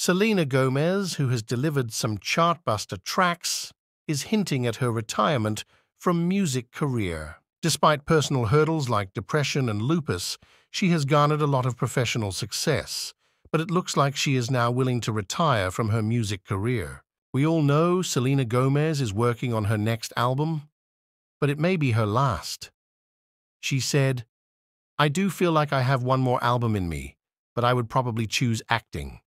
Selena Gomez, who has delivered some chartbuster tracks, is hinting at her retirement from music career. Despite personal hurdles like depression and lupus, she has garnered a lot of professional success, but it looks like she is now willing to retire from her music career. We all know Selena Gomez is working on her next album, but it may be her last. She said, "I do feel like I have one more album in me, but I would probably choose acting."